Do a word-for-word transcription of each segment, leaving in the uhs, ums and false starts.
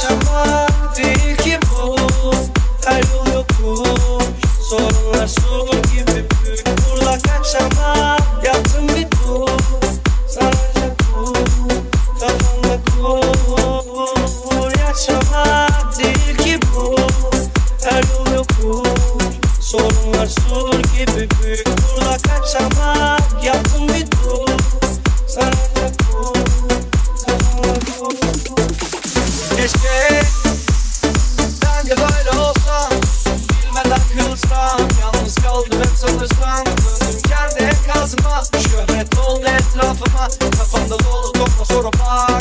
Yaşamak değil ki bu, her yol yokuş. Sorunlar su gibi büyük, burada kaçamam. Yaptım bir dur, sadece kur, kafamda kur. Yaşamak değil ki bu, her yol yokuş. Sorunlar su gibi büyük, burada kaçamam. Yaptım bir dur, sadece kur, kafamda kur. Keşke ben de böyle olsam, bilmeden kılsam, yalnız kaldım hep sanırsam. Döndüm yerde hep kazma, şöhret oldu etrafıma. Kafamda dolu topla sonra bak.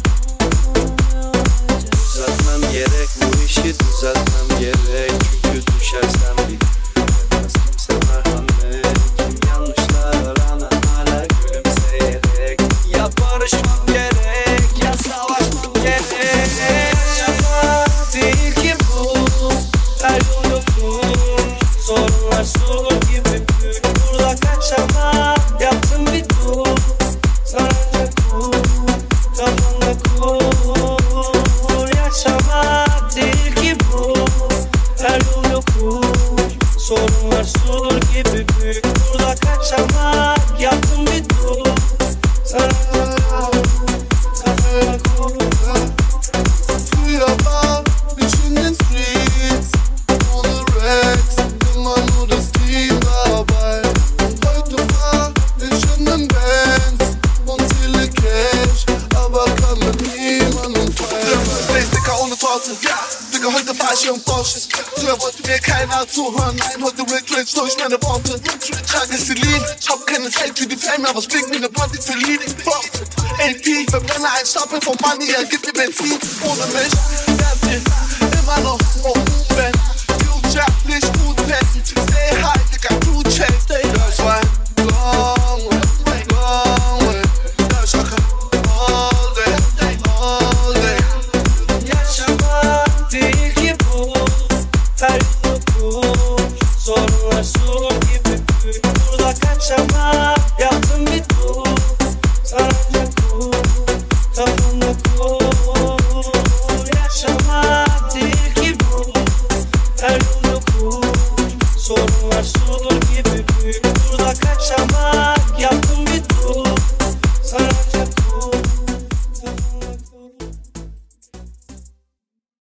Düzeltmem gerek, bu işi düzeltmem gerek. Çünkü düşersem bitmez kimse merhamet. Tüm yanlışlar rağmen hala gülümseyerek. Ya barışmam gerek, ya savaşmam gerek. Yaşamak değil ki bu, her yol yokuş. Sorunlar su gibi büyük, burada kaçamam. Yaptım bir dur, sadece kur, kafamda kur. Yaşamak değil ki bu, her yol yokuş. Sorunlar su gibi büyük, burada kaçamam. Yaptım bir dur, sadece kur, kafamda kur. Free about between the streets, on the racks, immer nur das Team dabei. Heute war ich in den Bands und zähle Cash, aber kann mit niemandem feiern. Face, Dicker, ohne Torte, ja, Digga, heute fahr ich im Porsche. Früher wollte mir keiner zuhören, nein, heute Rick Rich durch meine Worte. Ich trage Celine, ich hab keine Zeit für die Fame, aber spring mir ne Party für Leading Profit. A P, verbrenne ein Stapel von Money, er gibt mir Benzin. Ohne mich werdet ihr immer noch umben. Future nicht gut pennen, say hi, Digga, Crew Chase. Das war ein long way, long way. Das war all day, all day. Yaşamak değil ki bu, her yol yokuş. Sorunlar su gibi büyük, burada kaçamam.